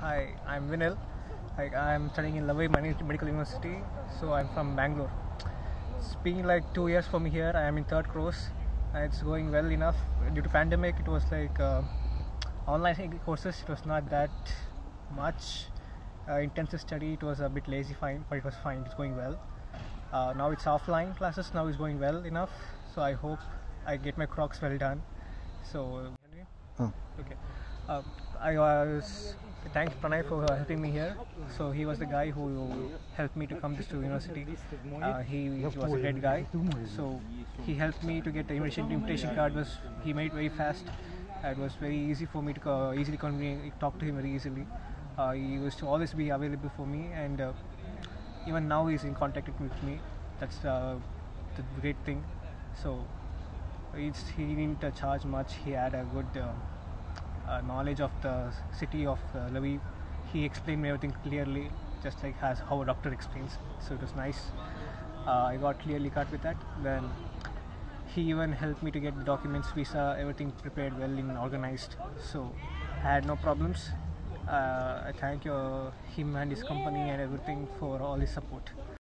Hi, I'm Vinil. I'm studying in Lavai Medical University. So I'm from Bangalore. It's been like 2 years for me here. I am in third course. It's going well enough. Due to pandemic, it was like online courses. It was not that much intensive study. It was a bit lazy, fine, but it was fine. It's going well. Now it's offline classes. Now it's going well enough. So I hope I get my crocs well done. So. Oh. Okay. I was thanks Pranay for helping me here. So he was the guy who helped me to come to university. He was a great guy. So he helped me to get the invitation card. He made it very fast. It was very easy for me to easily talk to him very easily. He used to always be available for me, and even now he's in contact with me. That's the great thing. So he didn't charge much. He had a good knowledge of the city of Lviv. He explained me everything clearly, just like how a doctor explains. So it was nice. I got clearly cut with that. Then he even helped me to get the documents, visa, everything prepared well and organized. So I had no problems. I thank him and his company and everything for all his support.